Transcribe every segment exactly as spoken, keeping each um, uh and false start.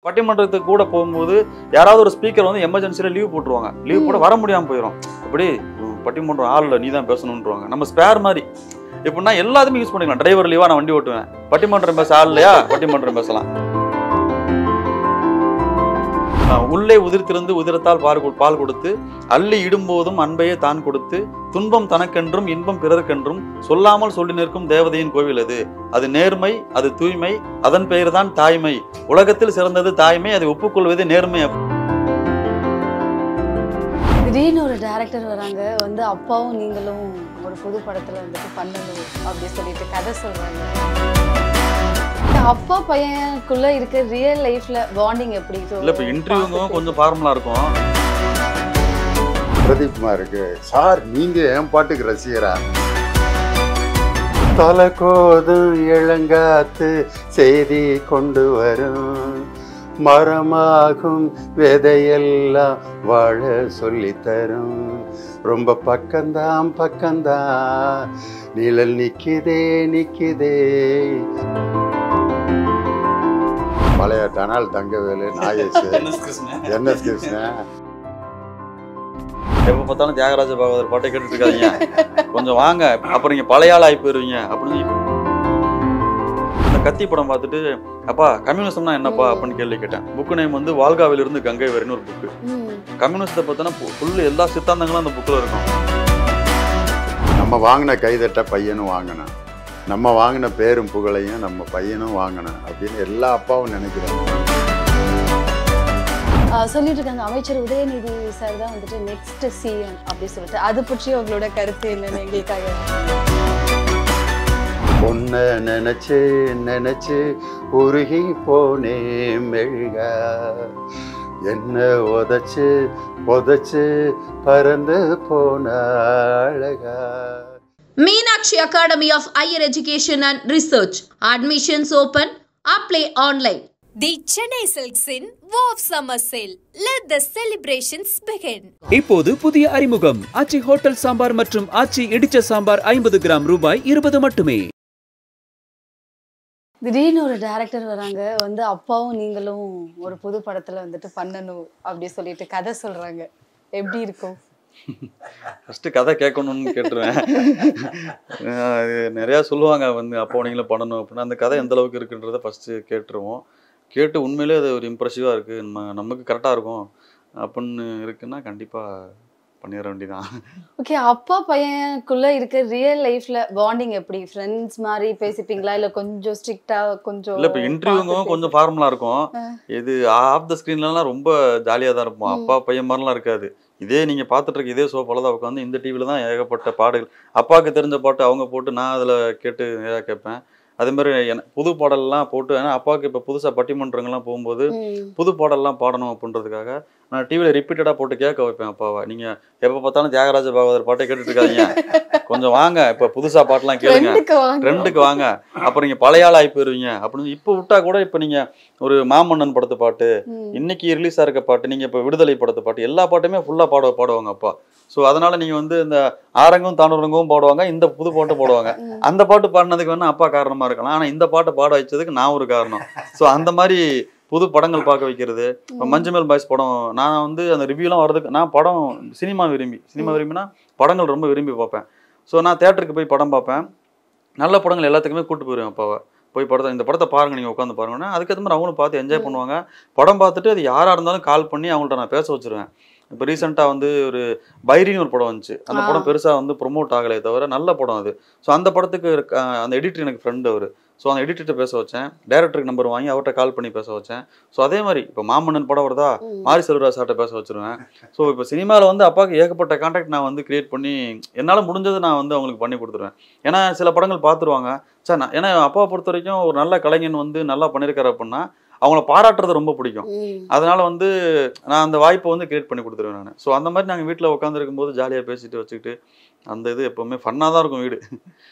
பட்டிமன்றத்துக்கு கூட போகும்போது யாராவது ஒரு ஸ்பீக்கர் வந்து எமர்ஜென்சியில் லீவ் போட்டுருவாங்க. லீவ் போட வர முடியாமல் போயிடும். அப்படி பட்டிமன்றம் ஆள் இல்லை, நீ தான் பேசணுன்றாங்க. நம்ம ஸ்பேர் மாதிரி எப்படின்னா எல்லாத்தையுமே யூஸ் பண்ணிக்கலாம். டிரைவர் லீவா நான் வண்டி ஓட்டுவேன், பட்டிமன்றம் பேச ஆள் இல்லையா, பட்டிமன்றம் பேசலாம். உள்ளே உதிர்த்திருந்து உதிரத்தால் பால் பால் கொடுத்து அள்ளி இடும்போதும் அன்பையே தான் கொடுத்து துன்பம் தனக்கென்றும் இன்பம் பிறருக்கென்றும் சொல்லாமல் சொல்லி நிற்கும் தேவதையின் கோவில் அது. அது நேர்மை, அது தூய்மை, அதன் பெயர் தான் தாய்மை. உலகத்தில் சிறந்தது தாய்மை, அதை ஒப்புக்கொள்வது நேர்மை. திடீர்னு ஒரு டைரக்டர் வராங்க, வந்து அப்பாவும் நீங்களும் ஒரு புது படத்துல வந்துட்டு பண்ணணும் அப்படின்னு சொல்லிட்டு கதை சொல்றாங்க. அப்பா பையனுக்குள்ள இருக்க ரியல் லைஃப்ல பாண்டிங் எப்படி? இல்ல இப்ப இன்டர்வியூங்க கொஞ்சம் ஃபார்மலா இருக்கும். பிரதீப் குமாருக்கு சார் நீங்க என் பாட்டுக்கு ரசிகரா? தலகோதும் இளங்காத்து செய்தி கொண்டு வரும், மரமாகும் விதையெல்லாம் வாழ சொல்லி தரும். ரொம்ப பக்கம்தான் பக்கம்தான் நிழல் நிக்குதே நிக்குதே. பழைய டனால் தங்கவேலு, நாகேஷ், என் எஸ் கிருஷ்ணன். எப்ப பார்த்தாலும் தியாகராஜ பாகவதர் பாட்டை கேட்டுட்டு இருக்காதீங்க, கொஞ்சம் வாங்க, அப்புறம் நீங்க பழைய ஆள் ஆகி போயிருவீங்க அப்படின்னு. இந்த கத்தி படம் பார்த்துட்டு அப்பா கம்யூனிசம்னா என்னப்பா அப்படின்னு கேள்வி கேட்டேன். புக்கு நேம் வந்து வால்காவிலிருந்து கங்கை வரைன்னு ஒரு புக்கு. கம்யூனிஸ்டை பார்த்தோன்னா ஃபுல்லு எல்லா சித்தாந்தங்களும் அந்த புக்கில் இருக்கும். நம்ம வாங்கின கைதட்ட பையனும் வாங்கினான், நம்ம வாங்கின பேரும் புகழையும் நம்ம பையனும் வாங்கினேன் அப்படின்னு எல்லா அப்பாவும் நினைக்கிறாங்க. சொல்லிட்டு இருக்காங்க அமைச்சர் உதயநிதி சார் தான் வந்துட்டு நெக்ஸ்ட் சிஎம் அப்படி சொல்லிட்டு. அது பற்றி உங்களோட கருத்து என்னன்னு எங்களுக்காக. பொண்ண நினைச்சு நினைச்சு உருகி போனே மெழுகா, என்ன உதச்சு உதச்சு பறந்து போன அழகா. Meenakshi Academy of Higher Education and Research. Admissions open. Apply online. The Chennai Silks in Wow Summer Sale. Let the celebrations begin. இப்போது புதிய அறிமுகம் ஆச்சி ஹோட்டல் சாம்பார் மற்றும் ஆச்சி இடிச்ச சாம்பார் ஐம்பது கிராம் ரூபாய் இருபது மட்டுமே. திடீர்னு ஒரு டைரக்டர் வராங்க, வந்து அப்பாவும் நீங்களும் ஒரு புது படத்துல வந்துட்டு பண்ணணும் அப்படி சொல்லிட்டு கதை சொல்றாங்க. எப்படி இருக்கும்? ஃபஸ்ட்டு கதை கேட்கணும்னு கேட்டுருவேன். நிறையா சொல்லுவாங்க வந்து அப்போ நீங்களும் பண்ணணும் அப்படின்னா, அந்த கதை எந்த அளவுக்கு இருக்குன்றதை ஃபஸ்ட்டு கேட்டுருவோம். கேட்டு உண்மையிலே அது ஒரு இம்ப்ரெசிவாக இருக்குது, நம்ம நமக்கு கரெக்டாக இருக்கும் அப்படின்னு இருக்குன்னா கண்டிப்பாக பண்ணிட வேண்டியதான். ஓகே, அப்பா பையனுக்குள்ள இருக்க ரியல் லைஃப்ல பாண்டிங் எப்படி? ஃப்ரெண்ட்ஸ் மாதிரி பேசிப்பீங்களா இல்லை கொஞ்சம் ஸ்ட்ரிக்டா? கொஞ்சம் இல்லை இப்போ இன்டர்வியூங்க கொஞ்சம் ஃபார்மலாக இருக்கும். இது ஆஃப் த ஸ்க்ரீன்லாம் ரொம்ப ஜாலியாக தான் இருப்போம். அப்பா பையன் மாதிரிலாம் இருக்காது. இதே நீங்கள் பார்த்துட்டு இருக்க இதே சோஃபால தான் உட்காந்து இந்த டிவியில் தான் ஏகப்பட்ட பாடல்கள் அப்பாவுக்கு தெரிஞ்ச பாட்டு அவங்க போட்டு நான் அதில் கேட்டு நிறையா கேட்பேன். அதேமாதிரி என புது பாடல்லாம் போட்டு, ஏன்னா அப்பாவுக்கு இப்போ புதுசாக பட்டிமன்றங்கள்லாம் போகும்போது புது பாடல்லாம் பாடணும் அப்படின்றதுக்காக நான் டிவியில் ரிப்பீட்டடாக போட்டு கேட்க வைப்பேன் அப்பாவை. நீங்கள் எப்போ பார்த்தாலும் தியாகராஜ பாகவதர் பாட்டை கேட்டுட்டு இருக்காதீங்க, கொஞ்சம் வாங்க, இப்போ புதுசாக பாட்டெலாம் கேளுங்க, ட்ரெண்டுக்கு வாங்க, அப்புறம் நீங்கள் பழைய ஆள் ஆகி போயிருவீங்க அப்படின்னு. இப்போ விட்டா கூட இப்போ நீங்கள் ஒரு மாமன்னன் படத்து பாட்டு, இன்னைக்கு ரிலீஸாக இருக்க பாட்டு, நீங்கள் இப்போ விடுதலை படத்து பாட்டு, எல்லா பாட்டுமே ஃபுல்லாக பாட பாடுவாங்க அப்பா. ஸோ அதனால நீங்கள் வந்து இந்த ஆரங்கம் தானுரங்கவும் பாடுவாங்க, இந்த புது பாட்டு பாடுவாங்க. அந்த பாட்டு பாடினதுக்கு வேணா அப்பா காரணமாக இருக்கலாம், ஆனால் இந்த பாட்டை பாட வச்சதுக்கு நான் ஒரு காரணம். ஸோ அந்த மாதிரி புது படங்கள் பார்க்க வைக்கிறது. இப்போ மஞ்சுமேல் பாய்ஸ் படம் நான் வந்து அந்த ரிவ்யூலாம் வர்றதுக்கு, நான் படம் சினிமா விரும்பி சினிமா விரும்பினா படங்கள் ரொம்ப விரும்பி பார்ப்பேன். ஸோ நான் தேட்டருக்கு போய் படம் பார்ப்பேன். நல்ல படங்கள் எல்லாத்துக்குமே கூப்பிட்டு போயிடுவேன் அப்பாவை. போய் படத்தை இந்த படத்தை பாருங்கள், நீங்கள் உட்காந்து பாருங்கன்னா அதுக்கேற்ற மாதிரி அவங்களும் பார்த்து என்ஜாய் பண்ணுவாங்க. படம் பார்த்துட்டு அது யாராக இருந்தாலும் கால் பண்ணி அவங்கள்ட்ட நான் பேச வச்சுருவேன். இப்போ ரீசெண்டாக வந்து ஒரு பைரின்னு ஒரு படம் வந்துச்சு. அந்த படம் பெருசாக வந்து ப்ரொமோட் ஆகலை தவிர நல்ல படம் அது. ஸோ அந்த படத்துக்கு அந்த எடிட்டர் எனக்கு ஃப்ரெண்டு அவர். ஸோ அந்த எடிட்டர்கிட்ட பேச வச்சேன், டைரக்டருக்கு நம்பர் வாங்கி அவர்கிட்ட கால் பண்ணி பேச வச்சேன். ஸோ அதே மாதிரி இப்போ மாமன்னன் படம் வருதா, மாரி செல்வராஜ் சார்கிட்ட பேச வச்சுருவேன். ஸோ இப்போ சினிமாவில் வந்து அப்பாவுக்கு ஏகப்பட்ட கான்டாக்ட் நான் வந்து கிரியேட் பண்ணி என்னால் முடிஞ்சது நான் வந்து அவங்களுக்கு பண்ணி கொடுத்துருவேன். ஏன்னா சில படங்கள் பார்த்துருவாங்க சார். நான் ஏன்னா அப்பாவை பொறுத்த வரைக்கும் ஒரு நல்ல கலைஞன் வந்து நல்லா பண்ணியிருக்காரு அப்படின்னா அவங்கள பாராட்டுறது ரொம்ப பிடிக்கும். அதனால வந்து நான் அந்த வாய்ப்பை வந்து கிரியேட் பண்ணி கொடுத்துருவேன் நான். ஸோ அந்த மாதிரி நாங்கள் வீட்டில் உட்காந்துருக்கும் போது ஜாலியாக பேசிட்டு வச்சுக்கிட்டு அந்த இது எப்பவுமே ஃபன்னாக தான் இருக்கும் வீடு.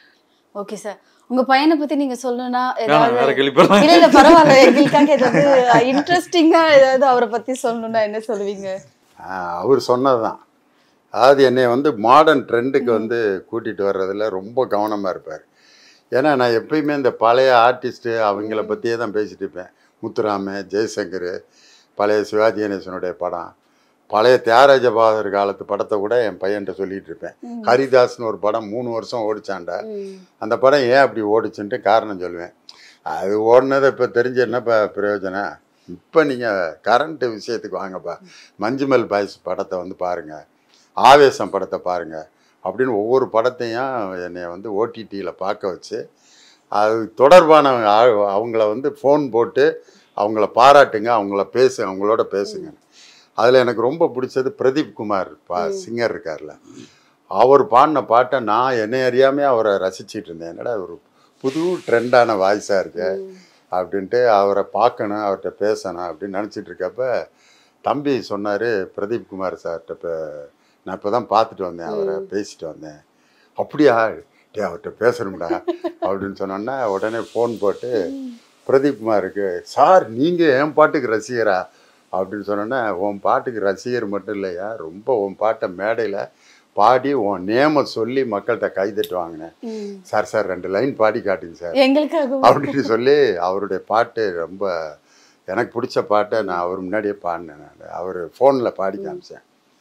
ஓகே சார், உங்க பையனை பத்தி நீங்க சொல்லணும்னா வேற கேள்வி இல்ல இல்ல பரவாயில்ல, எங்களுக்காக ஏதாவது இன்ட்ரெஸ்டிங்கா ஏதாவது அவரை பத்தி சொல்லணும்னா என்ன சொல்லுவீங்க? அவர் சொன்னதுதான், அதாவது என்னை வந்து மாடர்ன் ட்ரெண்டுக்கு வந்து கூட்டிகிட்டு வர்றதில் ரொம்ப கவனமாக இருப்பார். ஏன்னா நான் எப்பயுமே இந்த பழைய ஆர்டிஸ்ட்டு அவங்கள பற்றியே தான் பேசிட்டு இருப்பேன். முத்துராம, ஜெய்சங்கர், பழைய சிவாஜி கணேசனுடைய படம், பழைய தியாகராஜ பாகர் காலத்து படத்தை கூட என் பையன்கிட்ட சொல்லிட்டு இருப்பேன். ஹரிதாஸ்னு ஒரு படம் மூணு வருஷம் ஓடிச்சாண்டா, அந்த படம் ஏன் அப்படி ஓடிச்சுன்ட்டு காரணம் சொல்லுவேன். அது ஓடினதை இப்போ தெரிஞ்சு என்னப்பா பிரயோஜனம்? இப்போ நீங்கள் கரண்ட்டு விஷயத்துக்கு வாங்கப்பா, மஞ்சுமல் பாய்ஸ் படத்தை வந்து பாருங்கள், ஆவேசம் படத்தை பாருங்கள் அப்படின்னு ஒவ்வொரு படத்தையும் என்னை வந்து ஓடிடியில் பார்க்க வச்சு அது தொடர்பான அவங்கள வந்து ஃபோன் போட்டு அவங்கள பாராட்டுங்க, அவங்கள பேசு அவங்களோட பேசுங்க. அதில் எனக்கு ரொம்ப பிடிச்சது பிரதீப் குமார் பா சிங்கர் இருக்கார்ல, அவர் பாடின பாட்டை நான் என்னை அறியாமே அவரை ரசிச்சிட்டு இருந்தேன். என்னடா ஒரு புது ட்ரெண்டான வாய்ஸாக இருக்கு அப்படின்ட்டு அவரை பார்க்கணும், அவர்கிட்ட பேசணும் அப்படின்னு நினச்சிட்டு இருக்கப்ப தம்பி சொன்னார், பிரதீப் குமார் சார்கிட்ட இப்போ நான் இப்போ தான் பார்த்துட்டு வந்தேன், அவரை பேசிட்டு வந்தேன். அப்படியா, டே அவர்கிட்ட பேசணும்டா அப்படின்னு சொன்னோன்னா உடனே ஃபோன் போட்டு பிரதீப் குமாருக்கு, சார் நீங்கள் என் பாட்டுக்கு ரசிகரா அப்படின்னு சொன்னோன்னா, உன் பாட்டுக்கு ரசிகர் மட்டும் இல்லையா, ரொம்ப உன் பாட்டை மேடையில் பாடி உன் நேமை சொல்லி மக்கள்கிட்ட கைதட்டு வாங்கினேன். சார் சார் ரெண்டு லைன் பாடி காட்டுங்க சார் எங்களுக்காக அப்படின்னு சொல்லி அவருடைய பாட்டு ரொம்ப எனக்கு பிடிச்ச பாட்டை நான் அவர் முன்னாடியே பாடினேன். நான் அவர் ஃபோனில் பாடி காமிச்சேன்.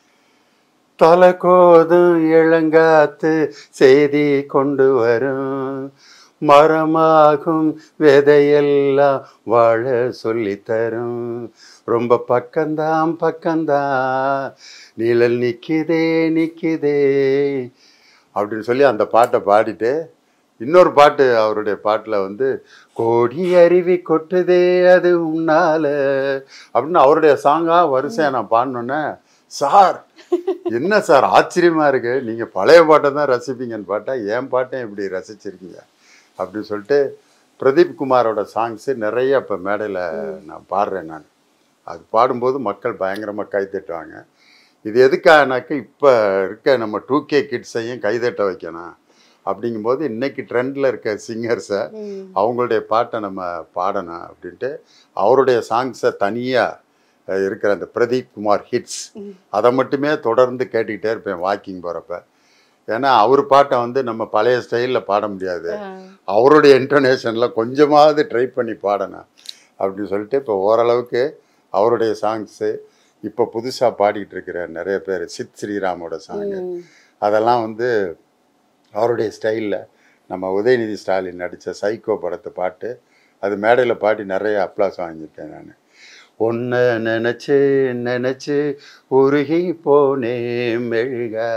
தலை கோதும் இளங்காத்து செய்தி கொண்டு வரும், மரமாகும் விதையெல்லாம் வாழ சொல்லித்தரும், ரொம்ப பக்கந்தான் பக்கந்தான் நிழல் நிற்கிதே நிற்கிதே அப்படின்னு சொல்லி அந்த பாட்டை பாடிட்டு இன்னொரு பாட்டு அவருடைய பாட்டில் வந்து கோடி அருவி கொட்டுதே அது உன்னால அப்படின்னு அவருடைய சாங்காக வரிசையாக நான் பாடினோன்னே, சார் என்ன சார் ஆச்சரியமாக இருக்கு, நீங்கள் பழைய பாட்டை தான் ரசிப்பீங்கன்னு பாட்டா என் பாட்டையும் இப்படி ரசிச்சிருக்கீங்க அப்படின்னு சொல்லிட்டு பிரதீப் குமாரோட சாங்ஸு நிறைய இப்போ மேடையில் நான் பாடுறேன். நான் அது பாடும்போது மக்கள் பயங்கரமாக கைத்தட்டுவாங்க. இது எதுக்காகனாக்க இப்போ இருக்க நம்ம டூ கே கிட்ஸையும் கைதட்ட வைக்கணும் அப்படிங்கும்போது இன்றைக்கி ட்ரெண்டில் இருக்க சிங்கர்ஸை அவங்களுடைய பாட்டை நம்ம பாடணும் அப்படின்ட்டு அவருடைய சாங்ஸை தனியாக இருக்கிற அந்த பிரதீப் குமார் ஹிட்ஸ் அதை மட்டுமே தொடர்ந்து கேட்டுக்கிட்டே இருப்பேன் வாக்கிங் போகிறப்ப. ஏன்னா அவர் பாட்டை வந்து நம்ம பழைய ஸ்டைலில் பாட முடியாது, அவருடைய இன்டர்நேஷனில் கொஞ்சமாவது ட்ரை பண்ணி பாடணும் அப்படின்னு சொல்லிட்டு இப்போ ஓரளவுக்கு அவருடைய சாங்ஸு இப்போ புதுசாக பாடிக்கிட்டு இருக்கிற நிறைய பேர், சித் ஸ்ரீராமோட சாங்கு அதெல்லாம் வந்து அவருடைய ஸ்டைலில் நம்ம உதயநிதி ஸ்டாலின் நடித்த சைக்கோ படத்தை பாட்டு அது மேடையில் பாடி நிறைய அப்ளாஸ் வாங்கியிருக்கேன். நான் ஒன்றை நினச்சி நினச்சி உருகி போனே மெழுகா,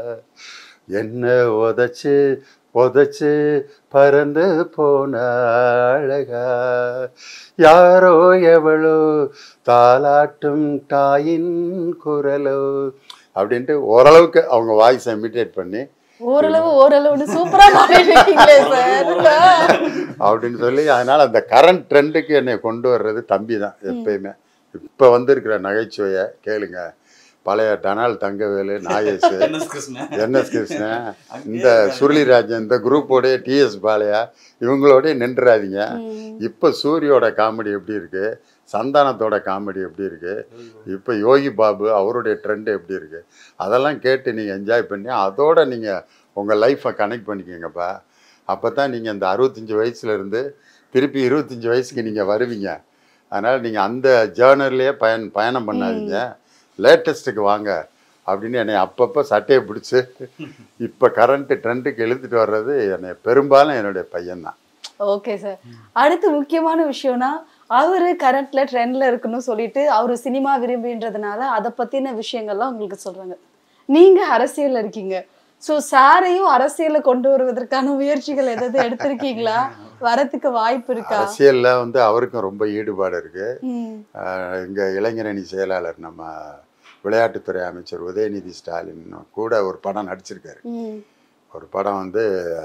என்ன உதச்சு உதச்சு பறந்து போன அழகா, யாரோ எவளோ தாலாட்டும் தாயின் குரலோ அப்படின்ட்டு ஓரளவுக்கு அவங்க வாய்ஸை இமிட்டேட் பண்ணி ஓரளவு ஓரளவு சூப்பரா பாடிட்டீங்களே சார் அப்படின்னு சொல்லி அதனால அந்த கரண்ட் ட்ரெண்டுக்கு என்னை கொண்டு வர்றது தம்பி தான் எப்பயுமே. இப்போ வந்திருக்கிற நகைச்சுவையை கேளுங்க, பழைய டனால் தங்கவேலு, நாகேஷ், என் எஸ் கிருஷ்ணன், இந்த சுருளிராஜன், இந்த குரூப்போடைய டி எஸ் பாலையா இவங்களோடய நின்றுறாதீங்க. இப்போ சூரியோட காமெடி எப்படி இருக்கு, சந்தானத்தோட காமெடி எப்படி இருக்கு, இப்போ யோகி பாபு அவருடைய ட்ரெண்டு எப்படி இருக்கு, அதெல்லாம் கேட்டு நீங்கள் என்ஜாய் பண்ணி அதோட நீங்கள் உங்கள் லைஃப்பை கனெக்ட் பண்ணிக்கோங்கப்பா. அப்போ தான் நீங்கள் இந்த அறுபத்தஞ்சி வயசுலேருந்து திருப்பி இருபத்தஞ்சி வயசுக்கு நீங்கள் வருவீங்க. அதனால் நீங்கள் அந்த ஜேர்னர்லேயே பயன் பயணம் பண்ணாதீங்க, லேட்டஸ்ட்டுக்கு வாங்க அப்படின்னு என்னை அப்பப்போ சட்டையை பிடிச்சி இப்போ கரண்ட்டு ட்ரெண்டுக்கு எழுதிட்டு வர்றது என்னை பெரும்பாலும் என்னுடைய பையன்தான். Okay sir. அடுத்து முக்கியமான விஷயம்னா அவரு கரண்ட்ல ட்ரெண்ட்ல இருக்கணும்னு சொல்லிட்டு அவரு சினிமா விரும்பின்றதுனால அதை பத்தின விஷயங்கள்லாம் உங்களுக்கு சொல்றாங்க. நீங்க அரசியல்ல இருக்கீங்க, ஸோ சாரையும் அரசியல கொண்டு வருவதற்கான முயற்சிகள் எதாவது எடுத்திருக்கீங்களா? வரத்துக்கு வாய்ப்பு இருக்கா? அரசியல்ல வந்து அவருக்கும் ரொம்ப ஈடுபாடு இருக்கு. இங்க இளைஞரணி செயலாளர் நம்ம விளையாட்டுத்துறை அமைச்சர் உதயநிதி ஸ்டாலின் கூட ஒரு படம் நடிச்சிருக்காரு. ஒரு படம் வந்து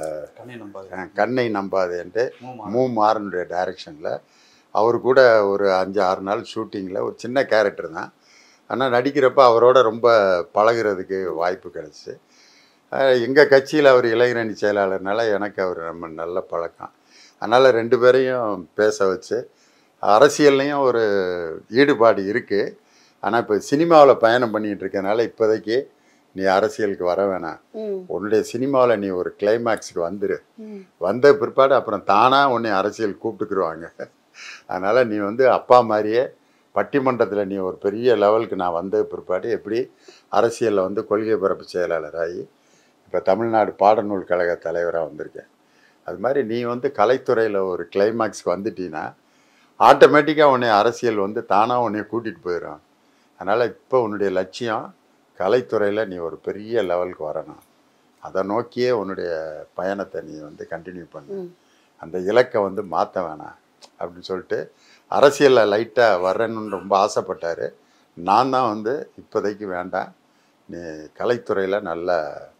கண்ணை நம்பாதேன்ட்டு மூ மாறனுடைய டைரக்ஷனில் அவர் கூட ஒரு அஞ்சு ஆறு நாள் ஷூட்டிங்கில் ஒரு சின்ன கேரக்டர் தான், ஆனால் நடிக்கிறப்ப அவரோட ரொம்ப பழகிறதுக்கு வாய்ப்பு கிடச்சி. எங்கள் கட்சியில் அவர் இளைஞரணி செயலாளர்னால எனக்கு அவர் ரொம்ப நல்ல பழக்கம். அதனால் ரெண்டு பேரையும் பேச வச்சு அரசியல்லையும் ஒரு ஈடுபாடு இருக்குது. ஆனால் இப்போ சினிமாவில் பயணம் பண்ணிகிட்டு இருக்கனால இப்போதைக்கு நீ அரசியலுக்கு வர வேணாம், உன்னுடைய சினிமாவில் நீ ஒரு கிளைமேக்ஸுக்கு வந்துரு, வந்த பிற்பாடு அப்புறம் தானாக உன்னை அரசியல் கூப்பிட்டுக்குருவாங்க அதனால் நீ வந்து அப்பா மாதிரியே பட்டிமன்றத்தில் நீ ஒரு பெரிய லெவலுக்கு நான் வந்த பிற்பாடு எப்படி அரசியலில் வந்து கொள்கை பரப்பு செயலாளராகி இப்போ தமிழ்நாடு பாடநூல் கழக தலைவராக வந்திருக்கேன். அது மாதிரி நீ வந்து கலைத்துறையில் ஒரு கிளைமாக்ஸ்க்கு வந்துட்டீங்கன்னா ஆட்டோமேட்டிக்காக உன்னை அரசியல் வந்து தானாக உன்னை கூட்டிகிட்டு போயிடும். அதனால் இப்போ உன்னுடைய லட்சியம் கலைத்துறையில் நீ ஒரு பெரிய லெவலுக்கு வரணும். அதை நோக்கியே உன்னுடைய பயணத்தை நீ வந்து கண்டினியூ பண்ணு. அந்த இலக்கை வந்து மாற்ற வேணாம் அப்படின்னு சொல்லிட்டு அரசியலில் லைட்டாக வர்றேன்னு ரொம்ப ஆசைப்பட்டார். நான் தான் வந்து இப்போதைக்கு வேண்டாம், நீ கலைத்துறையில் நல்லா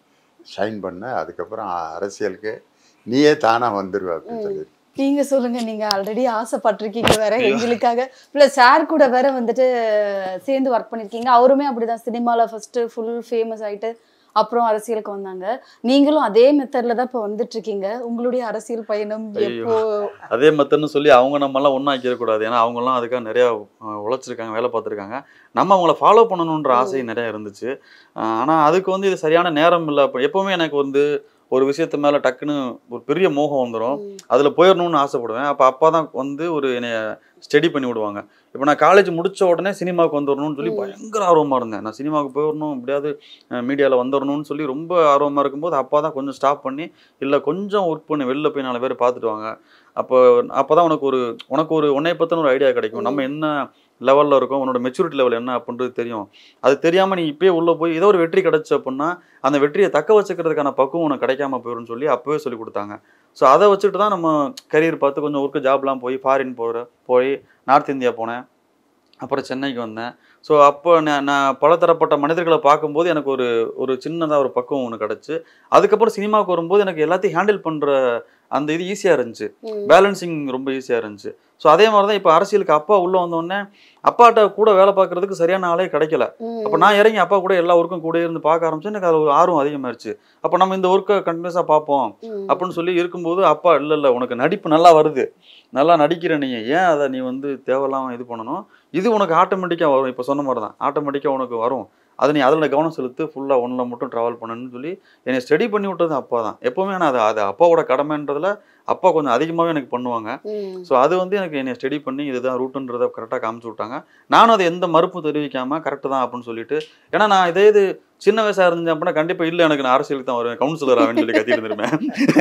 ஷைன் பண்ண, அதுக்கப்புறம் அரசியலுக்கு நீயே தானாக வந்துடுவ அப்படின்னு சொல்லி. நீங்க சொல்லுங்க, நீங்க ஆல்ரெடி ஆசைப்பட்டிருக்கீங்க வேற எங்களுக்காக, பிளஸ் சார் கூட வேற வந்துட்டு சேர்ந்து ஒர்க் பண்ணிருக்கீங்க. அவருமே அப்படிதான் சினிமால ஃபர்ஸ்ட் ஃபுல் ஃபேமஸ் ஆயிட்டு அப்புறம் அரசியலுக்கு வந்தாங்க. நீங்களும் அதே மெத்தட்ல தான் இப்போ வந்துட்டு இருக்கீங்க. உங்களுடைய அரசியல் பயணம் எப்போ? அதே மெத்தட்னு சொல்லி அவங்க நம்ம எல்லாம் ஒன்றும் ஆக்கிடக்கூடாது. ஏன்னா அவங்கெல்லாம் அதுக்காக நிறையா உழைச்சிருக்காங்க, வேலை பார்த்துருக்காங்க. நம்ம அவங்கள ஃபாலோ பண்ணணுன்ற ஆசை நிறையா இருந்துச்சு. ஆனால் அதுக்கு வந்து இது சரியான நேரம் இல்லை. அப்போ எப்போவுமே எனக்கு வந்து ஒரு விஷயத்து மேலே டக்குன்னு ஒரு பெரிய மோகம் வந்துடும், அதில் போயிடணும்னு ஆசைப்படுவேன். அப்போ அப்பா தான் வந்து ஒரு என்னை ஸ்டடி பண்ணி விடுவாங்க. இப்போ நான் காலேஜ் முடித்த உடனே சினிமாவுக்கு வந்துடணும்னு சொல்லி பயங்கர ஆர்வமாக இருந்தேன். நான் சினிமாவுக்கு போயிடணும், எப்படியாவது மீடியாவில் வந்துடணும்னு சொல்லி ரொம்ப ஆர்வமாக இருக்கும்போது அப்பா தான் கொஞ்சம் ஸ்டாப் பண்ணி, இல்லை கொஞ்சம் ஒர்க் பண்ணி வெளில போய் நாலு பேர் பார்த்துட்டு வாங்க, அப்போ அப்போ தான் உனக்கு ஒரு உனக்கு ஒரு உன்னை பற்றின ஒரு ஐடியா கிடைக்கும். நம்ம என்ன லெவலில் இருக்கும், உன்னோட மெச்சூரிட்டி லெவல் என்ன அப்படின்றது தெரியும். அது தெரியாமல் நீ இப்போயே உள்ளே போய் ஏதோ ஒரு வெற்றி கிடச்சி அப்படின்னா அந்த வெற்றியை தக்க வச்சுக்கிறதுக்கான பக்குவம் உனக்கு கிடைக்காம போயிடும்னு சொல்லி அப்போவே சொல்லி கொடுத்தாங்க. ஸோ அதை வச்சுட்டு தான் நம்ம கரியர் பார்த்து கொஞ்சம் ஒர்க்கு ஜாப்லாம் போய் ஃபாரின் போகிற போய் நார்த் இந்தியா போனேன், அப்புறம் சென்னைக்கு வந்தேன். ஸோ அப்போ நான் நான் பலதரப்பட்ட மனிதர்களை பார்க்கும்போது எனக்கு ஒரு ஒரு சின்னதாக ஒரு பக்குவம் ஒன்று கிடச்சி, அதுக்கப்புறம் சினிமாவுக்கு வரும்போது எனக்கு எல்லாத்தையும் ஹேண்டில் பண்ணுற அந்த இது ஈஸியாக இருந்துச்சு, பேலன்சிங் ரொம்ப ஈஸியாக இருந்துச்சு. ஸோ அதே மாதிரி தான் இப்போ அரசியலுக்கு அப்பா உள்ளே வந்தோடனே அப்பாட்ட கூட வேலை பார்க்கறதுக்கு சரியான ஆளே கிடைக்கல. அப்போ நான் இறங்கி அப்பா கூட எல்லா ஒர்க்கும் கூட இருந்து பார்க்க ஆரம்பிச்சு எனக்கு அது ஒரு ஆர்வம் அதிகமாகிடுச்சு. அப்போ நம்ம இந்த ஒர்க்கை கண்டினியூஸாக பார்ப்போம் அப்படின்னு சொல்லி இருக்கும்போது அப்பா இல்லை இல்லை உனக்கு நடிப்பு நல்லா வருது, நல்லா நடிக்கிற நீ ஏன் அதை நீ வந்து தேவையில்லாமல் இது பண்ணணும், இது உனக்கு ஆட்டோமேட்டிக்காக வரும், இப்போ சொன்ன மாதிரி தான் ஆட்டோமேட்டிக்காக உனக்கு வரும், அதை நீ அதில் கவனம் செலுத்து, ஃபுல்லாக ஒன்றில் மட்டும் ட்ராவல் பண்ணணும்னு சொல்லி என்னை ஸ்டடி பண்ணி விட்டது அப்பா தான். எப்போவுமே நான் அது அது அப்பாவோட கடமைன்றதுல அப்பா கொஞ்சம் அதிகமாகவே எனக்கு பண்ணுவாங்க. ஸோ அது வந்து எனக்கு என்னை ஸ்டடி பண்ணி இதுதான் ரூட்டுன்றதை கரெக்டாக காமிச்சு விட்டாங்க. நானும் அதை எந்த மறுப்பும் தெரிவிக்காமல் கரெக்டு தான் அப்படின்னு சொல்லிட்டு, ஏன்னா நான் இதே இது சின்ன வயசாக இருந்தேன் அப்படின்னா கண்டிப்பாக இல்லை எனக்கு நான் அரசியலுக்கு தான் வருவேன், கவுன்சிலர் ஆவேன்னு சொல்லி கத்திட்டு இருந்திருப்பேன்.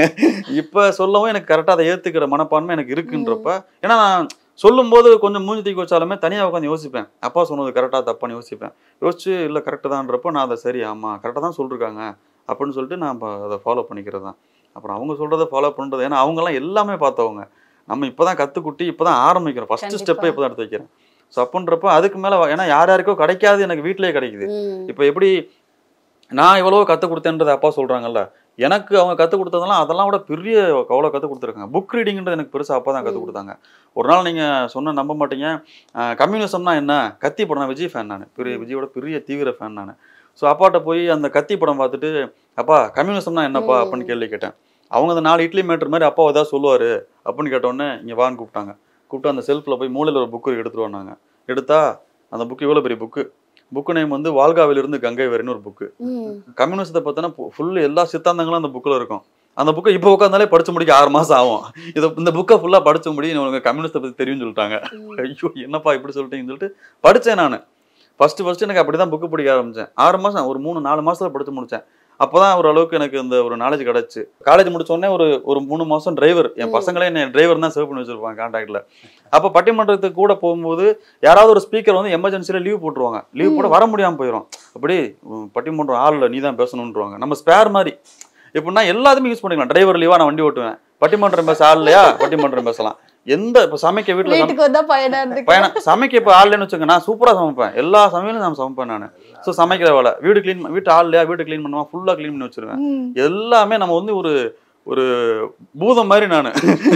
இப்போ சொல்லவும் எனக்கு கரெக்டாக அதை ஏற்றுக்கிற மனப்பான்மை எனக்கு இருக்குன்றப்ப, ஏன்னா நான் சொல்லும்போது கொஞ்சம் மூஞ்சி தூக்கி வச்சாலுமே தனியாக உட்காந்து யோசிப்பேன், அப்பா சொன்னது கரெக்டாக தப்பான்னு யோசிப்பேன். யோசிச்சு இல்லை கரெக்டு தான்றப்போ நான் அதை சரி ஆமாம் கரெக்டாக தான் சொல்லிருக்காங்க அப்படின்னு சொல்லிட்டு நான் இப்போ அதை ஃபாலோ பண்ணிக்கிறது தான். அப்புறம் அவங்க சொல்கிறத ஃபாலோ பண்ணுறது, ஏன்னா அவங்கெல்லாம் எல்லாமே பார்த்தவங்க, நம்ம இப்போ தான் கற்றுக்குட்டி இப்போ தான் ஆரம்பிக்கிறோம், ஃபஸ்ட்டு ஸ்டெப்பை இப்போ தான் எடுத்து வைக்கிறேன். ஸோ அப்படின்றப்ப அதுக்கு மேலே ஏன்னா யார் யாருக்கோ கிடைக்காது எனக்கு வீட்டிலே கிடைக்குது. இப்போ எப்படி நான் எவ்வளோ கற்றுக் கொடுத்தேன்றது அப்பா சொல்கிறாங்கல்ல, எனக்கு அவங்க கற்றுக் கொடுத்ததெல்லாம் அதெல்லாம் விட பெரிய அவ்வளோ கற்றுக் கொடுத்துருக்காங்க. புக் ரீடிங்கிறது எனக்கு பெருசாக அப்பா தான் கற்றுக் கொடுத்தாங்க. ஒரு நாள் நீங்கள் சொன்ன நம்ப மாட்டீங்க, கம்யூனிசம்னா என்ன, கத்தி படம், நான் விஜய் ஃபேன், நான் பெரிய விஜயோட பெரிய தீவிர ஃபேன் நான். ஸோ அப்பாட்ட போய் அந்த கத்தி படம் பார்த்துட்டு அப்பா கம்யூனிசம்னா என்னப்பா அப்படின்னு கேள்வி கேட்டேன். அவங்க அந்த நாலு இட்லி மேட்ரு மாதிரி அப்பா ஏதாவது சொல்லுவார் அப்படின்னு கேட்டோடனே இங்கே வான்னு கூப்பிட்டாங்க. கூப்பிட்டு அந்த செல்ஃபில் போய் மூலையில் ஒரு புக்கு எடுத்துகிட்டு வந்தாங்க. எடுத்தா அந்த புக்கு இவ்வளோ பெரிய புக்கு, புக்கு நேம் வந்து வாழ்காவிலிருந்து கங்கை வரைன்னு ஒரு புக்கு. கம்யூனிசத்தை பார்த்தோன்னா ஃபுல் எல்லா சித்தாந்தங்களும் அந்த புக்கில் இருக்கும். அந்த புக்கை இப்போ உட்காந்தாலே படிச்சு முடிக்க ஆறு மாதம் ஆகும். இதை இந்த புக்கை ஃபுல்லாக படிச்சு முடியும் உங்களுக்கு கம்யூனிஸ்ட்டை பற்றி தெரியும்னு சொல்லிட்டாங்க. ஐயோ என்னப்பா இப்படி சொல்லிட்டீங்கன்னு சொல்லிட்டு படித்தேன் நான். ஃபஸ்ட்டு ஃபஸ்ட்டு எனக்கு அப்படி தான் புக்கு படிக்க ஆரம்பித்தேன். ஆறு மாதம் ஒரு மூணு நாலு மாதத்தில் படித்து முடித்தேன். அப்போ தான் ஓரளவுக்கு எனக்கு இந்த ஒரு நாலேஜ் கிடச்சி. காலேஜ் முடிச்சோடனே ஒரு ஒரு மூணு மாதம் டிரைவர், என் பசங்களே என்ன டிரைவர் தான் சேவ் பண்ணி வச்சுருப்பாங்க கான்டாக்டில். அப்போ பட்டிமன்றத்துக்கு கூட போகும்போது யாராவது ஒரு ஸ்பீக்கர் வந்து எமர்ஜென்சியில் லீவ் போட்டுருவாங்க, லீவ் போட வர முடியாமல் போயிடும். அப்படி பட்டிமன்றம் ஆள் நீ தான் பேசணுன்றவாங்க, நம்ம ஸ்பேர் மாதிரி. எப்படின்னா எல்லாத்தையுமே யூஸ் பண்ணிக்கலாம். டிரைவர் லீவாக நான் வண்டி ஓட்டுவேன், பட்டிமன்றம் பேச ஆள் இல்லையா பட்டிமன்றம் பேசலாம். எந்த இப்போ சமைக்க வீட்டில் பயணம் சமைக்க இப்போ ஆள்லன்னு வச்சுங்க, நான் சூப்பராக சமைப்பேன், எல்லா சமையலும் நான் சமைப்பேன் நான். ஸோ சமைக்கிற வேலை, வீடு க்ளீன், வீட்டு ஆள் இல்லையா வீடு க்ளீன் பண்ணுவேன், ஃபுல்லாக க்ளீன் பண்ணி வச்சிருவேன். எல்லாமே நம்ம வந்து ஒரு ஒரு பூதம் மாதிரி நான்.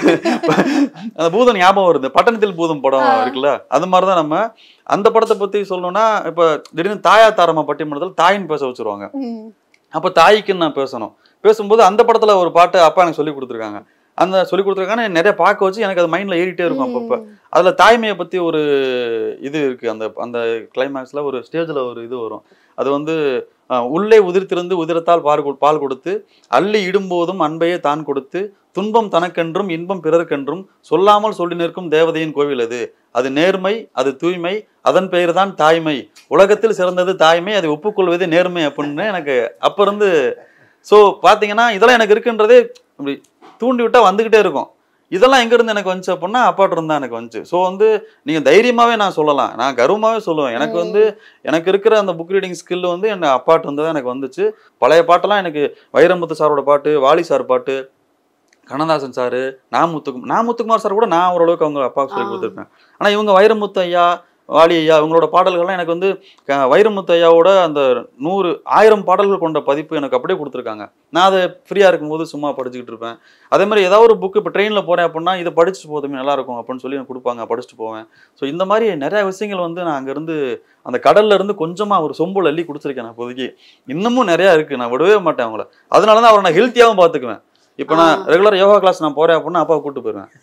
அந்த பூதம் ஞாபகம் வருது, பட்டணத்தில் பூதம் படம் இருக்குல்ல, அது மாதிரி தான் நம்ம. அந்த படத்தை பற்றி சொல்லணும்னா இப்போ திடீர்னு தாயா தாரமா பட்டிமன்றத்தில் தாயின்னு பேச வச்சுருவாங்க. அப்போ தாய்க்குன்னு நான் பேசணும். பேசும்போது அந்த படத்தில் ஒரு பாட்டு அப்பா எனக்கு சொல்லி கொடுத்துருக்காங்க. அந்த சொல்லி கொடுத்துருக்காங்க நிறைய பார்க்க வச்சு எனக்கு அது மைண்டில் ஏறிட்டே இருக்கும். அப்பப்போ அதில் தாய்மையை பற்றி ஒரு இது இருக்குது. அந்த அந்த கிளைமேக்ஸில் ஒரு ஸ்டேஜில் ஒரு இது வரும். அது வந்து உள்ளே உதிர்த்திருந்து உதிரத்தால் பால் கொ- பால் கொடுத்து அள்ளி இடும்போதும் அன்பையே தான் கொடுத்து துன்பம் தனக்கென்றும் இன்பம் பிறர்க்கென்றும் சொல்லாமல் சொல்லி நிற்கும் தேவதையின் கோவில் அது. அது நேர்மை, அது தூய்மை, அதன் பெயர் தான் தாய்மை. உலகத்தில் சிறந்தது தாய்மை, அதை ஒப்புக்கொள்வதே நேர்மை அப்படின்னு எனக்கு அப்ப இருந்து. ஸோ பார்த்தீங்கன்னா இதெல்லாம் எனக்கு இருக்குன்றதே இப்படி தூண்டி விட்டா வந்துகிட்டே இருக்கும். இதெல்லாம் எங்க இருந்து எனக்கு வந்துச்சு அப்படின்னா அப்பாட்ட இருந்தா எனக்கு வந்துச்சு. ஸோ வந்து நீங்க தைரியமாவே நான் சொல்லலாம், நான் கர்வமாவே சொல்லுவேன். எனக்கு வந்து எனக்கு இருக்கிற அந்த புக் ரீடிங் ஸ்கில் வந்து என் அப்பாட்ட இருந்து தான் எனக்கு வந்துச்சு. பழைய பாட்டெல்லாம் எனக்கு வைரமுத்து சாரோட பாட்டு, வாலி சார் பாட்டு, கண்ணதாசன் சாரு, நாமுத்துக்கு நாமுத்துக்குமார் சார் கூட நான் ஓரளவுக்கு அவங்க அப்பாவுக்கு சொல்லி கொடுத்துருப்பேன். ஆனா இவங்க வைரமுத்து ஐயா, வாலி ஐயா இவங்களோட பாடல்கள்லாம் எனக்கு வந்து க- வைரமுத்து ஐயாவோட அந்த நூறு ஆயிரம் பாடல்கள் கொண்ட பதிப்பு எனக்கு அப்படியே கொடுத்துருக்காங்க. நான் அதை ஃப்ரீயா இருக்கும்போது சும்மா படிச்சுக்கிட்டு இருப்பேன். அதே மாதிரி ஏதாவது ஒரு புக்கு இப்போ ட்ரெயினில் போறேன் அப்படின்னா இதை படிச்சுட்டு போதுமே நல்லா இருக்கும் அப்படின்னு சொல்லி எனக்கு கொடுப்பாங்க, படிச்சுட்டு போவேன். ஸோ இந்த மாதிரி நிறைய விஷயங்கள் வந்து நான் அங்கேருந்து அந்த கடல்ல இருந்து கொஞ்சமா ஒரு சொம்பு அள்ளி குடிச்சிருக்கேன். நான் இப்போதைக்கு இன்னமும் நிறைய இருக்கு, நான் விடவே மாட்டேன் அவங்கள. அதனால தான் அவரை நான் ஹெல்த்தியாகவும் பார்த்துக்குவேன். இப்போ நான் ரெகுலர் யோகா கிளாஸ் நான் போறேன் அப்படின்னா அப்பாவை கூப்பிட்டு போயிடுவேன்.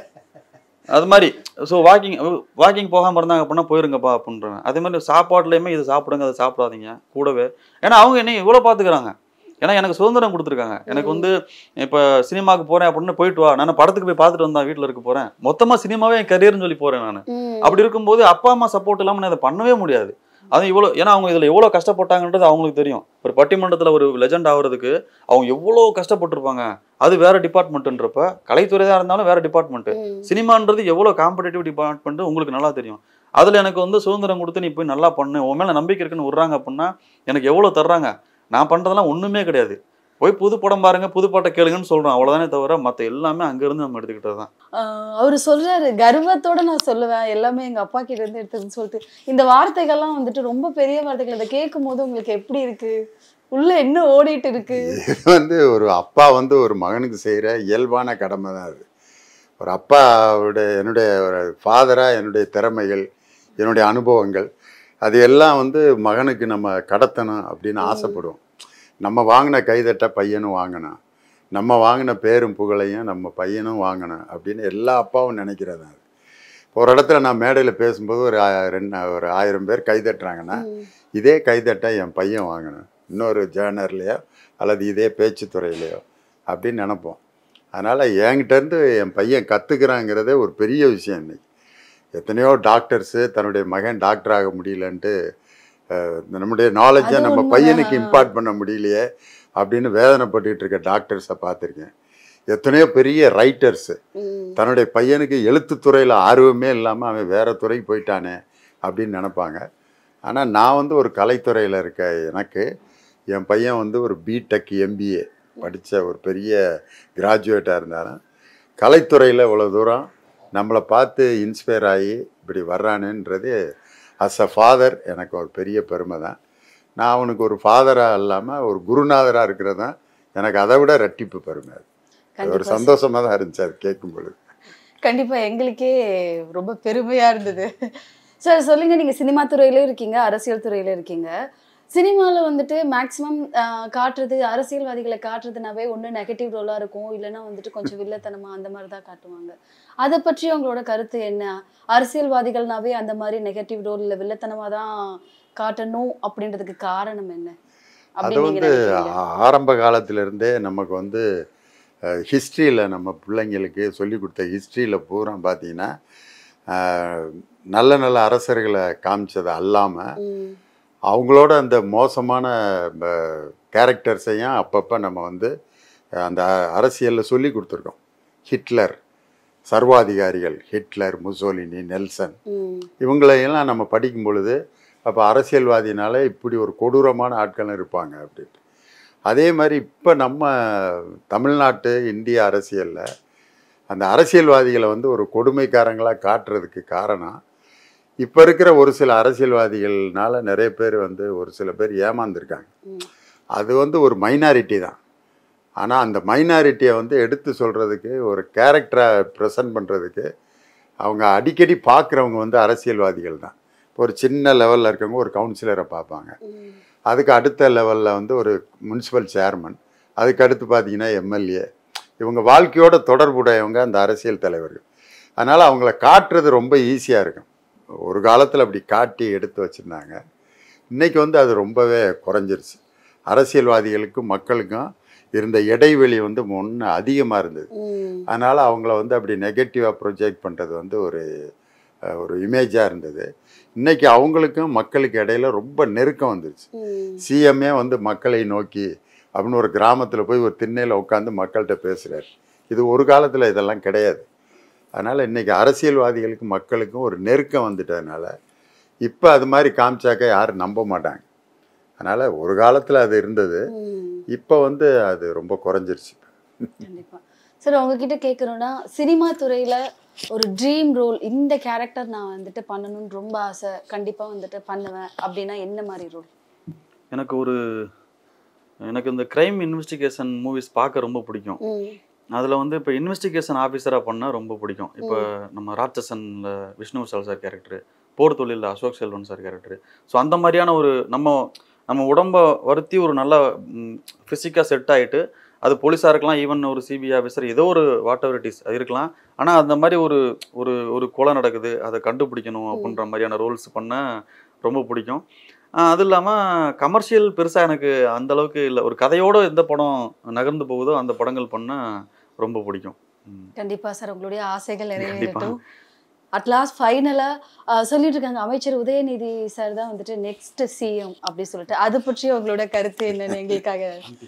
அது மாதிரி ஸோ வாக்கிங் வாக்கிங் போகாமல் இருந்தாங்க அப்படின்னா போயிருங்கப்பா அப்படின்றேன். அதே மாதிரி சாப்பாட்டுலையுமே இது சாப்பிடுங்க, அதை சாப்பிடாதீங்க கூடவே. ஏன்னா அவங்க என்னை இவ்வளோ பார்த்துக்கிறாங்க. ஏன்னா எனக்கு சுதந்திரம் கொடுத்துருக்காங்க. எனக்கு வந்து இப்போ சினிமாவுக்கு போறேன் அப்படின்னு போயிட்டு வா, நான் படத்துக்கு போய் பார்த்துட்டு வந்தா வீட்டில் இருக்க போறேன், மொத்தமாக சினிமாவே என் கரியர்னு சொல்லி போறேன் நான். அப்படி இருக்கும்போது அப்பா அம்மா சப்போர்ட் இல்லாமல் நான் அதை பண்ணவே முடியாது. அது இவ்வளோ, ஏன்னா அவங்க இதில் எவ்வளோ கஷ்டப்பட்டாங்கன்றது அவங்களுக்கு தெரியும். ஒரு பட்டிமன்றத்தில் ஒரு லெஜெண்ட் ஆகுறதுக்கு அவங்க எவ்வளோ கஷ்டப்பட்டிருப்பாங்க. அது வேற டிபார்ட்மெண்ட்ன்றப்ப கலைத்துறை தான் இருந்தாலும் வேற டிபார்ட்மெண்ட். சினிமான்றது எவ்வளோ காம்படிட்டிவ் டிபார்ட்மெண்ட் உங்களுக்கு நல்லா தெரியும். அதில் எனக்கு வந்து சுதந்திரம் கொடுத்து நீ போய் நல்லா பண்ணு, உன் மேலே நம்பிக்கை இருக்குன்னு விட்றாங்க அப்படின்னா எனக்கு எவ்வளோ தர்றாங்க. நான் பண்ணுறதெல்லாம் ஒன்றுமே கிடையாது. போய் புது படம் பாருங்க, புது பாட்டை கேளுங்கன்னு சொல்கிறோம், அவ்வளோதானே தவிர மற்ற எல்லாமே அங்கேருந்து நம்ம எடுத்துக்கிட்டது தான். அவர் சொல்றாரு, கர்வத்தோட நான் சொல்லுவேன் எல்லாமே எங்க அப்பா கிட்ட இருந்து எடுத்ததுன்னு சொல்லிட்டு. இந்த வார்த்தைகள்லாம் வந்துட்டு ரொம்ப பெரிய வார்த்தைகள். இதை கேட்கும் போது உங்களுக்கு எப்படி இருக்கு? உள்ள என்ன ஓடிட்டு இருக்கு? இது வந்து ஒரு அப்பா வந்து ஒரு மகனுக்கு செய்கிற இயல்பான கடமை தான் அது. ஒரு அப்பாவுடைய என்னுடைய ஒரு ஃபாதராக என்னுடைய திறமைகள், என்னுடைய அனுபவங்கள், அது எல்லாம் வந்து மகனுக்கு நம்ம கடத்தணும் அப்படின்னு ஆசைப்படுவோம். நம்ம வாங்கின கைதட்ட பையனும் வாங்கணும், நம்ம வாங்கின பேரும் புகழையும் நம்ம பையனும் வாங்கணும் அப்படின்னு எல்லா அப்பாவும் நினைக்கிறது அது. ஒரு இடத்துல நான் மேடையில் பேசும்போது ஒரு ஆ- ரெண்டு ஒரு ஆயிரம் பேர் கைதட்டுறாங்கன்னா இதே கைதட்ட என் பையன் வாங்கணும், இன்னொரு ஜேர்னர்லையோ அல்லது இதே பேச்சு துறையிலையோ அப்படின்னு நினைப்போம். அதனால் என்கிட்டேருந்து என் பையன் கற்றுக்கிறாங்கிறதே ஒரு பெரிய விஷயம். இன்னைக்கு எத்தனையோ டாக்டர்ஸு தன்னுடைய மகன் டாக்டர் ஆக முடியலன்ட்டு அஹ், நம்முடைய நாலேஜை அது நம்ம உண்மைதான். பையனுக்கு இம்பார்ட் பண்ண முடியலையே அப்படின்னு வேதனைப்பட்டுக்கிட்டு இருக்க டாக்டர்ஸை பார்த்துருக்கேன். எத்தனையோ பெரிய ரைட்டர்ஸு தன்னுடைய பையனுக்கு எழுத்துத்துறையில் ஆர்வமே இல்லாமல் அவன் வேறு துறைக்கு போயிட்டானே அப்படின்னு நினைப்பாங்க. ஆனால் நான் வந்து ஒரு கலைத்துறையில் இருக்க எனக்கு என் பையன் வந்து ஒரு பிடெக் எம்பிஏ படித்த ஒரு பெரிய கிராஜுவேட்டாக இருந்தாலும் கலைத்துறையில் இவ்வளோ தூரம் நம்மளை பார்த்து இன்ஸ்பயர் ஆகி இப்படி வர்றானுன்றது அஸ் அ ஃபாதர் எனக்கு ஒரு பெரிய பெருமை தான். நான் அவனுக்கு ஒரு ஃபாதராக இல்லாமல் ஒரு குருநாதராக இருக்கிறது தான் எனக்கு அதை விட ரெட்டிப்பு பெருமை. அது அது ஒரு கண்டிப்பா சந்தோஷமாக தான் இருந்துச்சு அது கேட்கும் பொழுது. கண்டிப்பா எங்களுக்கே ரொம்ப பெருமையா இருந்தது. சார் சொல்லுங்க, நீங்க சினிமா துறையில இருக்கீங்க, அரசியல் துறையில இருக்கீங்க. சினிமால வந்துட்டு மேக்சிமம் காட்டுறது, அரசியல்வாதிகளை காட்டுறதுனாவே ஒண்ணு நெகட்டிவ் ரோலா இருக்கும், இல்லைன்னா வந்துட்டு கொஞ்சம் வில்லத்தனமா அந்த மாதிரி தான் காட்டுவாங்க. அதை பற்றி உங்களோட கருத்து என்ன? அரசியல்வாதிகள்னாவே அந்த மாதிரி நெகட்டிவ் ரோல் இல்லை வில்லத்தனமா தான் காட்டணும் அப்படின்றதுக்கு காரணம் என்ன அது அப்படின்னு நீங்க வந்து நினைக்கிறீங்க? ஆ- ஆரம்ப காலத்திலிருந்தே நமக்கு வந்து ஹிஸ்ட்ரியில் நம்ம பிள்ளைங்களுக்கு சொல்லி கொடுத்த ஹிஸ்ட்ரியில் பூரா பார்த்தீங்கன்னா அஹ், நல்ல நல்ல அரசர்களை காமிச்சது அல்லாமல் ம், அவங்களோட அந்த மோசமான கேரக்டர்ஸையும் அப்பப்போ நம்ம வந்து அஹ், அந்த அரசியலில் சொல்லி கொடுத்துருக்கோம். ஹிட்லர், சர்வாதிகாரிகள், ஹிட்லர், முசோலினி, நெல்சன், ம், இவங்களையெல்லாம் நம்ம படிக்கும் பொழுது அப்போ அரசியல்வாதினால இப்படி ஒரு கொடூரமான ஆட்களும் இருப்பாங்க அப்படின்ட்டு. அதே மாதிரி இப்போ நம்ம தமிழ்நாட்டு இந்திய அரசியலில் அந்த அரசியல்வாதிகளை வந்து ஒரு கொடுமைக்காரங்களாக காட்டுறதுக்கு காரணம் இப்போ இருக்கிற ஒரு சில அரசியல்வாதிகள்னால நிறைய பேர் வந்து ஒரு சில பேர் ஏமாந்துருக்காங்க. ம். அது வந்து ஒரு மைனாரிட்டி தான். ஆனால் அந்த மைனாரிட்டியை வந்து எடுத்து சொல்கிறதுக்கு, ஒரு கேரக்டரை ப்ரெசன்ட் பண்ணுறதுக்கு அவங்க அடிக்கடி பார்க்குறவங்க வந்து அரசியல்வாதிகள் தான். இப்போ ஒரு சின்ன லெவலில் இருக்கவங்க ஒரு கவுன்சிலரை பார்ப்பாங்க, ம், அதுக்கு அடுத்த லெவலில் வந்து ஒரு முனிசிபல் சேர்மன், அதுக்கு அடுத்து பார்த்தீங்கன்னா எம்எல்ஏ. இவங்க வாழ்க்கையோட தொடர்புடையவங்க அந்த அரசியல் தலைவர்கள். அதனால் அவங்கள காட்டுறது ரொம்ப ஈஸியாக இருக்கும். ஒரு காலத்தில் அப்படி காட்டி எடுத்து வச்சுருந்தாங்க. இன்னைக்கு வந்து அது ரொம்பவே குறைஞ்சிருச்சு. அரசியல்வாதிகளுக்கும் மக்களுக்கும் இருந்த இடைவெளி வந்து முன்ன அதிகமாக இருந்தது. அதனால் அவங்கள வந்து அப்படி நெகட்டிவாக ப்ரொஜெக்ட் பண்ணுறது வந்து ஒரு ஒரு இமேஜாக இருந்தது. இன்றைக்கி அவங்களுக்கும் மக்களுக்கு இடையில ரொம்ப நெருக்கம் வந்துருச்சு. சிஎம்ஏ வந்து மக்களை நோக்கி அப்படின்னு ஒரு கிராமத்தில் போய் ஒரு திண்ணையில் உட்காந்து மக்கள்கிட்ட பேசுகிறார். இது ஒரு காலத்தில் இதெல்லாம் கிடையாது. அதனால் இன்றைக்கி அரசியல்வாதிகளுக்கும் மக்களுக்கும் ஒரு நெருக்கம் வந்துட்டதுனால இப்போ அது மாதிரி காமிச்சாக்க யாரும் நம்ப மாட்டாங்க. அதனால் ஒரு காலத்தில் அது இருந்தது, இப்போ வந்து அது ரொம்ப குறைஞ்சிருச்சு. கண்டிப்பாக சார், உங்ககிட்ட கேட்குறோன்னா சினிமா துறையில் ஒரு ட்ரீம் ரோல், இந்த கேரக்டர் நான் வந்துட்டு பண்ணணும்னு ரொம்ப ஆசை, கண்டிப்பாக வந்துட்டு பண்ணுவேன் அப்படின்னா என்ன மாதிரி ரோல்? எனக்கு ஒரு எனக்கு இந்த கிரைம் இன்வெஸ்டிகேஷன் மூவிஸ் பார்க்க ரொம்ப பிடிக்கும். அதில் வந்து இப்போ இன்வெஸ்டிகேஷன் ஆஃபீஸராக பண்ணால் ரொம்ப பிடிக்கும். இப்போ நம்ம ராட்சசனில் விஷ்ணு விஷால் சார் கேரக்டர், போர் தொழிலில் Ashok Selvan sir character. So அந்த மாதிரியான ஒரு நம்ம நம்ம உடம்பை வருத்தி ஒரு நல்ல ஃபிசிக்காக செட் ஆகிட்டு, அது போலீஸாக இருக்கலாம், ஈவன் ஒரு சிபிஐ ஆஃபீஸர், ஏதோ ஒரு வாட் எவர் இட் இஸ் அது இருக்கலாம். ஆனால் அந்த மாதிரி ஒரு ஒரு ஒரு கொலை நடக்குது, அதை கண்டுபிடிக்கணும் அப்படின்ற மாதிரியான ரோல்ஸ் பண்ண ரொம்ப பிடிக்கும். அது இல்லாமல் கமர்ஷியல் பெருசாக எனக்கு அந்தளவுக்கு இல்லை, ஒரு கதையோடு எந்த படம் நகர்ந்து போகுதோ அந்த படங்கள் பண்ண ரொம்ப பிடிக்கும். கண்டிப்பாக சார், உங்களுடைய ஆசைகள் நிறைவேறட்டும். அட்லாஸ்ட் ஃபைனலாக சொல்லிட்டு இருக்காங்க அமைச்சர் உதயநிதி சார் தான் வந்துட்டு நெக்ஸ்ட் சிஎம் அப்படி சொல்லிட்டு, அது பற்றி உங்களோட கருத்து என்னன்னு எங்களுக்காக?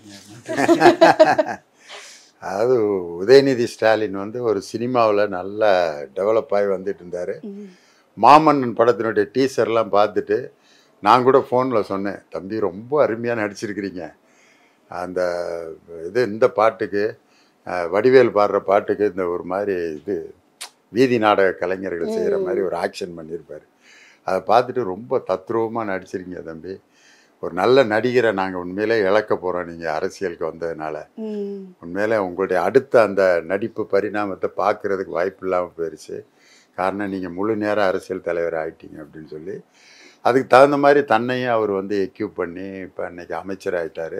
அதாவது உதயநிதி ஸ்டாலின் வந்து ஒரு சினிமாவில் நல்லா டெவலப் ஆகி வந்துட்டு இருந்தார். மாமன்னன் படத்தினுடைய டீசர்லாம் பார்த்துட்டு நான் கூட ஃபோனில் சொன்னேன், தம்பி ரொம்ப அருமையாக நடிச்சிருக்கிறீங்க, அந்த இது இந்த பாட்டுக்கு வடிவேல் பாடுற பாட்டுக்கு இந்த ஒரு மாதிரி இது வீதி நாடக கலைஞர்கள் செய்கிற மாதிரி ஒரு ஆக்ஷன் பண்ணியிருப்பார். அதை பார்த்துட்டு ரொம்ப தத்ரூபமாக நடிச்சிருக்கீங்க தம்பி, ஒரு நல்ல நடிகரை நாங்கள் உண்மையிலே இழக்க போகிறோம் நீங்கள் அரசியலுக்கு வந்ததுனால, உண்மையிலே உங்களுடைய அடுத்த அந்த நடிப்பு பரிணாமத்தை பார்க்குறதுக்கு வாய்ப்பு இல்லாமல் போயிடுச்சு, காரணம் நீங்கள் முழு நேர அரசியல் தலைவர் ஆகிட்டீங்க அப்படின்னு சொல்லி அதுக்கு தகுந்த மாதிரி தன்னையும் அவர் வந்து எக்யூப் பண்ணி இப்போ அன்றைக்கி அமைச்சர் ஆகிட்டார்.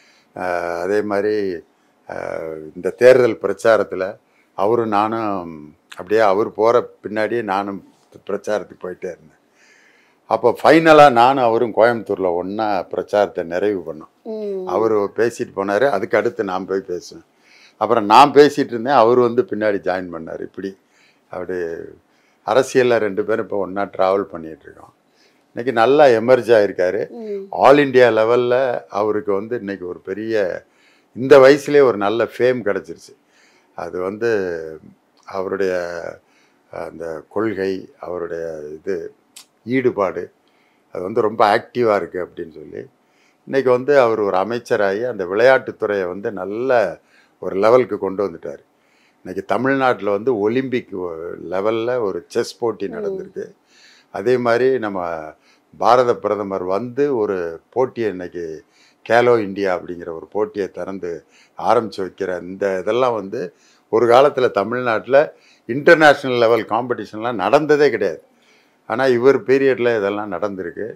அதே மாதிரி இந்த தேர்தல் பிரச்சாரத்தில் அவரும் நானும் அப்படியே அவர் போகிற பின்னாடியே நானும் பிரச்சாரத்துக்கு போயிட்டே இருந்தேன். அப்போ ஃபைனலாக நானும் அவரும் கோயம்புத்தூரில் ஒன்றா பிரச்சாரத்தை நிறைவு பண்ணோம். அவர் பேசிட்டு போனார், அதுக்கு அடுத்து நான் போய் பேசுவேன், அப்புறம் நான் பேசிகிட்டு இருந்தேன், அவர் வந்து பின்னாடி ஜாயின் பண்ணார். இப்படி அப்படி அரசியலில் ரெண்டு பேரும் இப்போ ஒன்றா ட்ராவல் பண்ணிகிட்ருக்கோம். இன்றைக்கி நல்லா எமர்ஜ் ஆகிருக்காரு. ஆல் இண்டியா லெவலில் அவருக்கு வந்து இன்றைக்கி ஒரு பெரிய இந்த வயசுலேயே ஒரு நல்ல ஃபேம் கிடச்சிருச்சு. அது வந்து அவருடைய அந்த கொள்கை, அவருடைய இது ஈடுபாடு, அது வந்து ரொம்ப ஆக்டிவாக இருக்குது அப்படின்னு சொல்லி இன்றைக்கி வந்து அவர் ஒரு அமைச்சராகி அந்த விளையாட்டுத்துறையை வந்து நல்ல ஒரு லெவலுக்கு கொண்டு வந்துட்டார். இன்றைக்கி தமிழ்நாட்டில் வந்து ஒலிம்பிக் லெவலில் ஒரு செஸ் போட்டி நடந்திருக்கு. அதே மாதிரி நம்ம பாரத பிரதமர் வந்து ஒரு போட்டியை இன்றைக்கி கேலோ இண்டியா அப்படிங்கிற ஒரு போட்டியை திறந்து ஆரம்பித்து வைக்கிற இந்த இதெல்லாம் வந்து ஒரு காலத்தில் தமிழ்நாட்டில் இன்டர்நேஷ்னல் லெவல் காம்படிஷன்லாம் நடந்ததே கிடையாது. ஆனால் இவர் பீரியடில் இதெல்லாம் நடந்திருக்கு.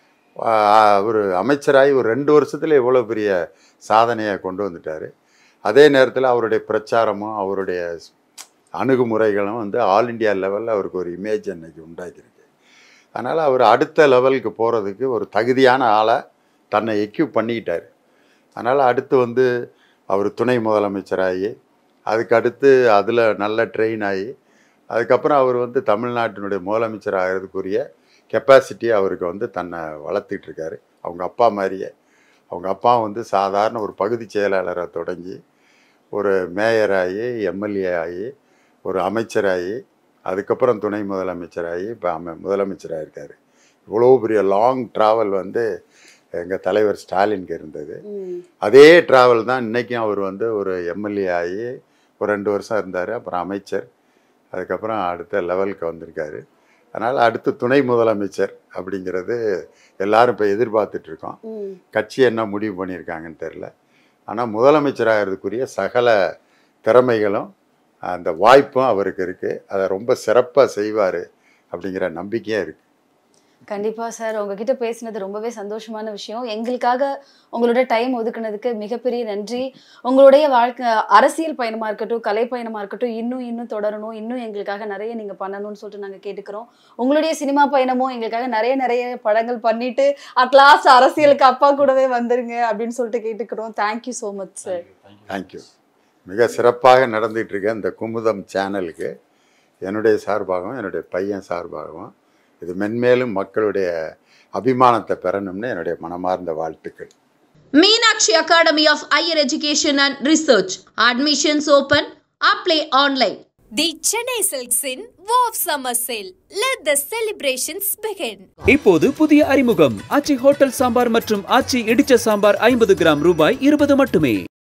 அவர் அமைச்சராகி ஒரு ரெண்டு வருஷத்தில் எவ்வளோ பெரிய சாதனையை கொண்டு வந்துட்டார். அதே நேரத்தில் அவருடைய பிரச்சாரமும் அவருடைய அணுகுமுறைகளும் வந்து ஆல் இண்டியா லெவலில் அவருக்கு ஒரு இமேஜ் அன்னைக்கு உண்டாக்கியிருக்கு. அதனால் அவர் அடுத்த லெவலுக்கு போகிறதுக்கு ஒரு தகுதியான ஆளை தன்னை எக்யூப் பண்ணிக்கிட்டார். அதனால் அடுத்து வந்து அவர் துணை முதலமைச்சராகி, அதுக்கு அடுத்து அதில் நல்ல ட்ரெயின் ஆகி, அதுக்கப்புறம் அவர் வந்து தமிழ்நாட்டினுடைய முதலமைச்சர் ஆகிறதுக்குரிய கெப்பாசிட்டி அவருக்கு வந்து தன்னை வளர்த்துக்கிட்டு இருக்காரு. அவங்க அப்பா மாதிரியே, அவங்க அப்பா வந்து சாதாரண ஒரு பகுதி செயலாளரை தொடங்கி ஒரு மேயராகி, எம்எல்ஏ ஆகி, ஒரு அமைச்சராகி, அதுக்கப்புறம் துணை முதலமைச்சராகி இப்போ அம முதலமைச்சராக இருக்கார். இவ்வளோ பெரிய லாங் ட்ராவல் வந்து எங்கள் தலைவர் ஸ்டாலினுக்கு இருந்தது. அதே ட்ராவல் தான் இன்றைக்கும் அவர் வந்து ஒரு எம்எல்ஏ ஆகி ஒரு ரெண்டு வருஷம் இருந்தார், அப்புறம் அமைச்சர், அதுக்கப்புறம் அடுத்த லெவலுக்கு வந்திருக்காரு. அதனால் அடுத்து துணை முதலமைச்சர் அப்படிங்கிறது எல்லாரும் இப்போ எதிர்பார்த்துட்ருக்கோம். கட்சி என்ன முடிவு பண்ணியிருக்காங்கன்னு தெரில. ஆனால் முதலமைச்சராகிறதுக்குரிய சகல திறமைகளும் அந்த வாய்ப்பும் அவருக்கு இருக்குது. அதை ரொம்ப சிறப்பாக செய்வார் அப்படிங்கிற நம்பிக்கையாக இருக்குது. கண்டிப்பா சார், உங்ககிட்ட பேசினது ரொம்பவே சந்தோஷமான விஷயம். எங்களுக்காக உங்களோட டைம் ஒதுக்குனதுக்கு மிகப்பெரிய நன்றி. உங்களுடைய வாழ்க்கை அரசியல் பயணமா இருக்கட்டும், கலை பயணமா இருக்கட்டும், இன்னும் இன்னும் தொடரணும், இன்னும் எங்களுக்காக நிறைய நீங்க பண்ணணும்னு சொல்லிட்டு நாங்க கேட்டுக்கிறோம். உங்களுடைய சினிமா பயணமும் எங்களுக்காக நிறைய நிறைய படங்கள் பண்ணிட்டு அட்லாஸ்ட் அரசியலுக்கு அப்பா கூடவே வந்துருங்க அப்படின்னு சொல்லிட்டு கேட்டுக்கிறோம். Thank you so much sir. Thank you. மிக சிறப்பாக நடந்துகிட்டு இருக்க இந்த குமுதம் சேனலுக்கு என்னுடைய சார்பாகவும் என்னுடைய பையன் சார்பாகவும் இது மென்மேலும் மக்களுடைய அபிமானத்தை பெறணும்னு என்னுடைய மனமார்ந்த வாழ்த்துக்கள். Meenakshi Academy of Higher Education and Research. Admissions open. Apply online. The Chennai Silks in Wow Summer Sale. Let the celebrations begin. இப்போது புதிய அறிமுகம் ஆச்சி ஹோட்டல் சாம்பார் மற்றும் ஆச்சி இடிச்ச சாம்பார் ஐம்பது கிராம் ரூபாய் இருபது மட்டுமே.